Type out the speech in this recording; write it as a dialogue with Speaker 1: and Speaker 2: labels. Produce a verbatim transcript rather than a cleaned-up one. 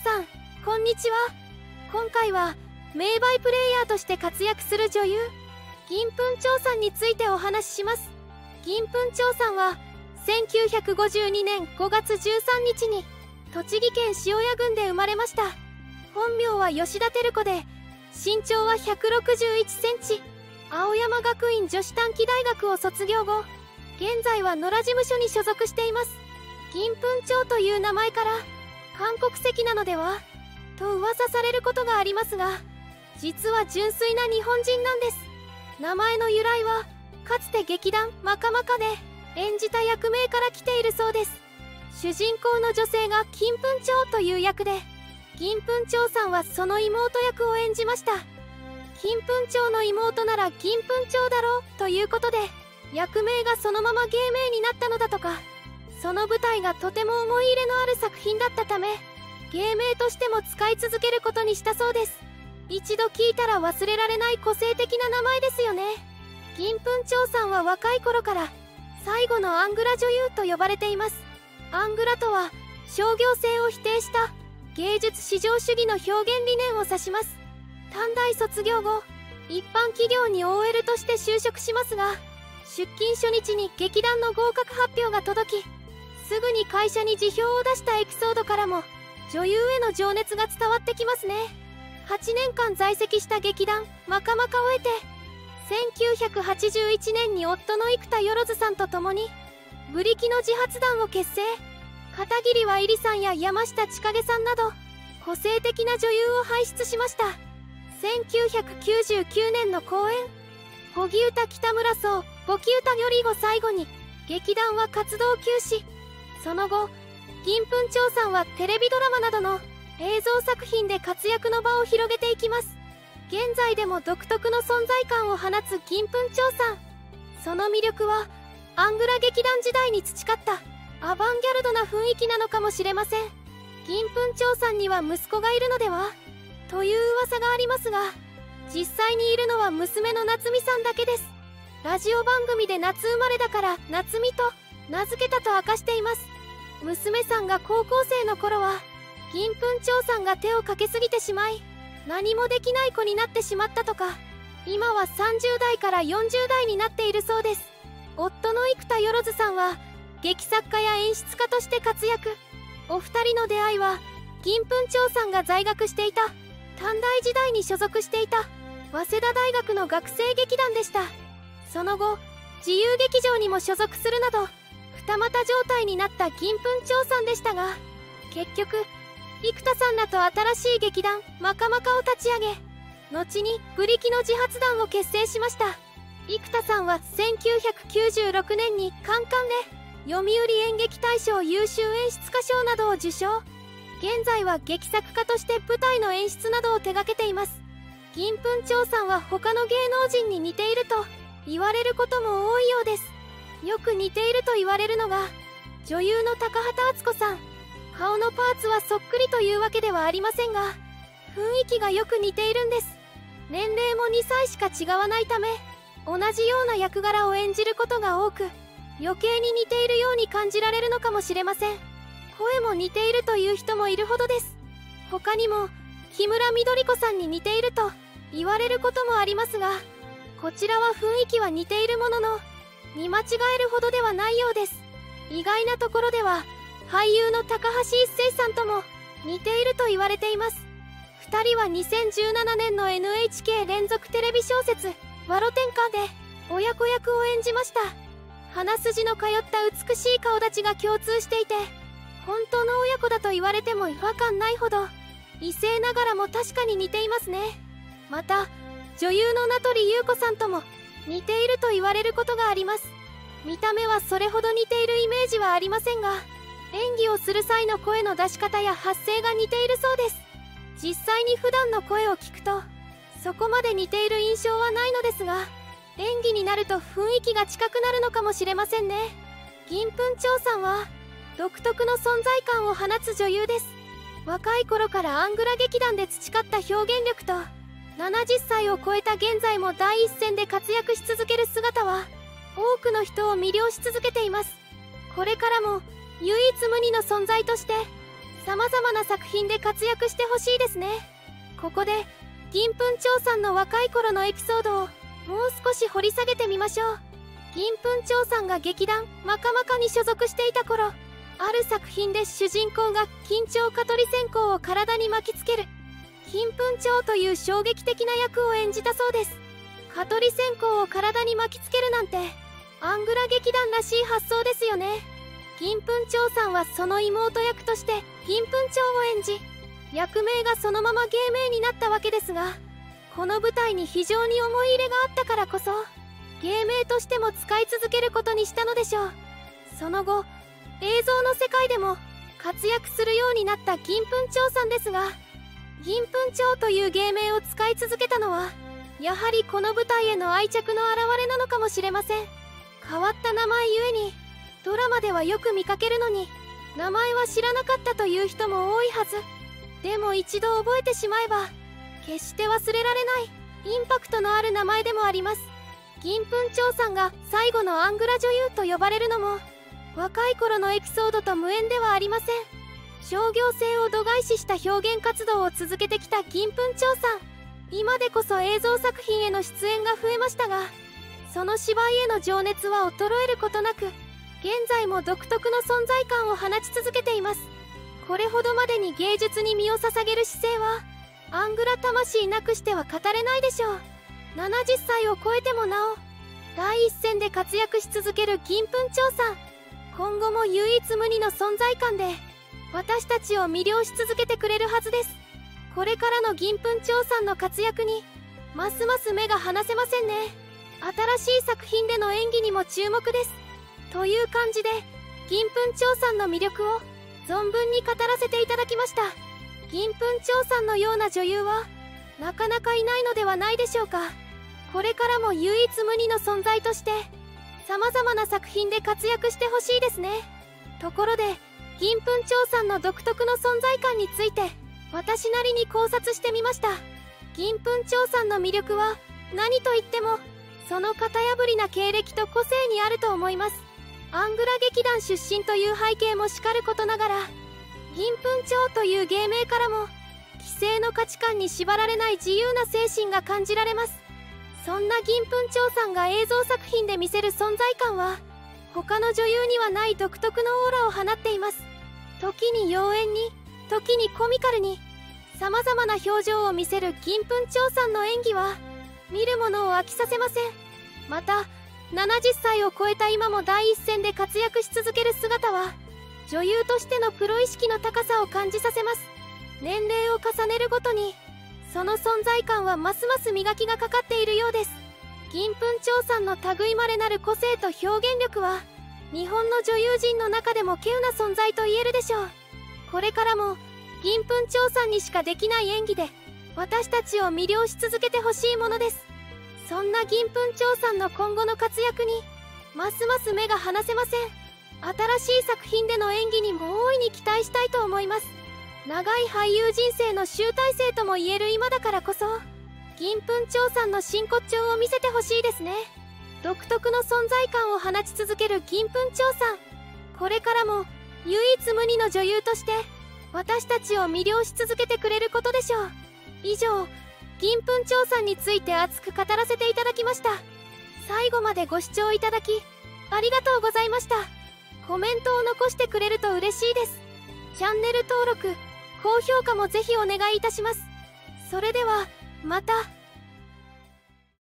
Speaker 1: さん、こんにちは。今回は名バイプレイヤーとして活躍する女優銀粉蝶さんについてお話しします。銀粉蝶さんはせんきゅうひゃくごじゅうにねんごがつじゅうさんにちに栃木県塩谷郡で生まれました。本名は吉田照子で、身長はひゃくろくじゅういちセンチ。青山学院女子短期大学を卒業後、現在は野良事務所に所属しています。銀粉蝶という名前から韓国籍なのではと噂されることがありますが、実は純粋な日本人なんです。名前の由来はかつて劇団マカマカで演じた役名から来ているそうです。主人公の女性が金粉蝶という役で、銀粉蝶さんはその妹役を演じました。金粉蝶の妹なら銀粉蝶だろうということで、役名がそのまま芸名になったのだとか。その舞台がとても思い入れのある作品だったため、芸名としても使い続けることにしたそうです。一度聞いたら忘れられない個性的な名前ですよね。銀粉蝶さんは若い頃から最後のアングラ女優と呼ばれています。アングラとは商業性を否定した芸術至上主義の表現理念を指します。短大卒業後、一般企業に オーエル として就職しますが、出勤初日に劇団の合格発表が届き、すぐに会社に辞表を出したエピソードからも女優への情熱が伝わってきますね。はちねんかん在籍した劇団マカマカを経て、せんきゅうひゃくはちじゅういちねんに夫の生田万さんと共にブリキの自発団を結成。片桐はいりさんや山下千景さんなど個性的な女優を輩出しました。せんきゅうひゃくきゅうじゅうきゅうねんの公演「小木歌北村荘簿記歌より」を最後に劇団は活動休止。その後、銀粉蝶さんはテレビドラマなどの映像作品で活躍の場を広げていきます。現在でも独特の存在感を放つ銀粉蝶さん。その魅力はアングラ劇団時代に培ったアバンギャルドな雰囲気なのかもしれません。銀粉蝶さんには息子がいるのではという噂がありますが、実際にいるのは娘の夏美さんだけです。ラジオ番組で夏生まれだから夏美と名付けたと明かしています。娘さんが高校生の頃は銀粉蝶さんが手をかけすぎてしまい、何もできない子になってしまったとか。今はさんじゅうだいからよんじゅうだいになっているそうです。夫の生田万さんは劇作家や演出家として活躍。お二人の出会いは銀粉蝶さんが在学していた短大時代に所属していた早稲田大学の学生劇団でした。その後自由劇場にも所属するなど二股状態になった銀粉蝶さんでしたが、結局生田さんらと新しい劇団マカマカを立ち上げ、後にブリキの自発団を結成しました。生田さんはせんきゅうひゃくきゅうじゅうろくねんにカンカンで読売演劇大賞優秀演出家賞などを受賞。現在は劇作家として舞台の演出などを手掛けています。銀粉蝶さんは他の芸能人に似ていると言われることも多いようです。よく似ていると言われるのが女優の高畑淳子さん。顔のパーツはそっくりというわけではありませんが、雰囲気がよく似ているんです。年齢もにさいしか違わないため、同じような役柄を演じることが多く、余計に似ているように感じられるのかもしれません。声も似ているという人もいるほどです。他にも木村緑子さんに似ていると言われることもありますが、こちらは雰囲気は似ているものの見間違えるほどではないようです。意外なところでは俳優の高橋一生さんとも似ていると言われています。ふたりはにせんじゅうななねんの エヌエイチケー 連続テレビ小説「わろてんか」で親子役を演じました。鼻筋の通った美しい顔立ちが共通していて、本当の親子だと言われても違和感ないほど異性ながらも確かに似ていますね。また女優の名取裕子さんとも似ていると言われることがあります。見た目はそれほど似ているイメージはありませんが、演技をする際の声の出し方や発声が似ているそうです。実際に普段の声を聞くとそこまで似ている印象はないのですが、演技になると雰囲気が近くなるのかもしれませんね。銀粉蝶さんは独特の存在感を放つ女優です。若い頃からアングラ劇団で培った表現力とななじゅっさいを超えた現在も第一線で活躍し続ける姿は多くの人を魅了し続けています。これからも唯一無二の存在として様々な作品で活躍してほしいですね。ここで銀粉蝶さんの若い頃のエピソードをもう少し掘り下げてみましょう。銀粉蝶さんが劇団マカマカに所属していた頃、ある作品で主人公が金蝶蚊取り線香を体に巻きつける金粉蝶という衝撃的な役を演じたそうです。蚊取り線香を体に巻きつけるなんてアングラ劇団らしい発想ですよね。銀粉蝶さんはその妹役として銀粉蝶を演じ、役名がそのまま芸名になったわけですが、この舞台に非常に思い入れがあったからこそ芸名としても使い続けることにしたのでしょう。その後映像の世界でも活躍するようになった銀粉蝶さんですが、銀粉蝶という芸名を使い続けたのはやはりこの舞台への愛着の表れなのかもしれません。変わった名前ゆえにドラマではよく見かけるのに名前は知らなかったという人も多いはず。でも一度覚えてしまえば決して忘れられないインパクトのある名前でもあります。銀粉蝶さんが最後のアングラ女優と呼ばれるのも若い頃のエピソードと無縁ではありません。商業性を度外視した表現活動を続けてきた銀粉蝶さん、今でこそ映像作品への出演が増えましたが、その芝居への情熱は衰えることなく現在も独特の存在感を放ち続けています。これほどまでに芸術に身を捧げる姿勢はアングラ魂なくしては語れないでしょう。ななじゅっさいを超えてもなお第一線で活躍し続ける銀粉蝶さん、今後も唯一無二の存在感で私たちを魅了し続けてくれるはずです。これからの銀粉蝶さんの活躍にますます目が離せませんね。新しい作品での演技にも注目です。という感じで銀粉蝶さんの魅力を存分に語らせていただきました。銀粉蝶さんのような女優はなかなかいないのではないでしょうか。これからも唯一無二の存在として様々な作品で活躍してほしいですね。ところで銀粉蝶さんの独特の存在感について私なりに考察してみました。銀粉蝶さんの魅力は何といってもその型破りな経歴と個性にあると思います。アングラ劇団出身という背景もしかることながら、銀粉蝶という芸名からも既成の価値観に縛られない自由な精神が感じられます。そんな銀粉蝶さんが映像作品で見せる存在感は他の女優にはない独特のオーラを放っています。時に妖艶に、時にコミカルに様々な表情を見せる銀粉蝶さんの演技は見る者を飽きさせません。またななじゅっさいを超えた今も第一線で活躍し続ける姿は女優としてのプロ意識の高さを感じさせます。年齢を重ねるごとにその存在感はますます磨きがかかっているようです。銀粉蝶さんの類まれなる個性と表現力は日本の女優陣の中でも稀有な存在と言えるでしょう。これからも銀粉蝶さんにしかできない演技で私たちを魅了し続けてほしいものです。そんな銀粉蝶さんの今後の活躍にますます目が離せません。新しい作品での演技にも大いに期待したいと思います。長い俳優人生の集大成とも言える今だからこそ銀粉蝶さんの真骨頂を見せてほしいですね。独特の存在感を放ち続ける銀粉蝶さん、これからも唯一無二の女優として私たちを魅了し続けてくれることでしょう。以上、銀粉蝶さんについて熱く語らせていただきました。最後までご視聴いただきありがとうございました。コメントを残してくれると嬉しいです。チャンネル登録、高評価もぜひお願いいたします。それではまた。